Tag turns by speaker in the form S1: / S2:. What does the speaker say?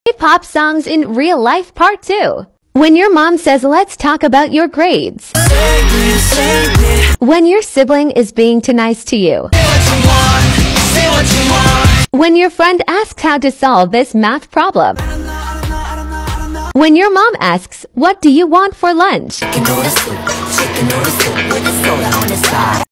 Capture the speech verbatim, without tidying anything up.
S1: Pop songs in real life part two. When your mom says let's talk about your grades. When your sibling is being too nice to you. When your friend asks how to solve this math problem. When your mom asks, what do you want for lunch?